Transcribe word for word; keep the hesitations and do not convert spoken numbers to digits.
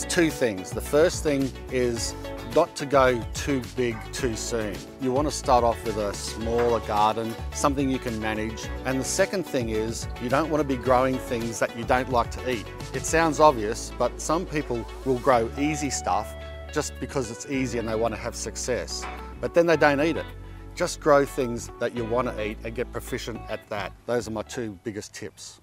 there's two things. The first thing is not to go too big too soon. You want to start off with a smaller garden, something you can manage. And the second thing is you don't want to be growing things that you don't like to eat. It sounds obvious, but some people will grow easy stuff just because it's easy and they want to have success, but then they don't eat it. Just grow things that you want to eat and get proficient at that. Those are my two biggest tips.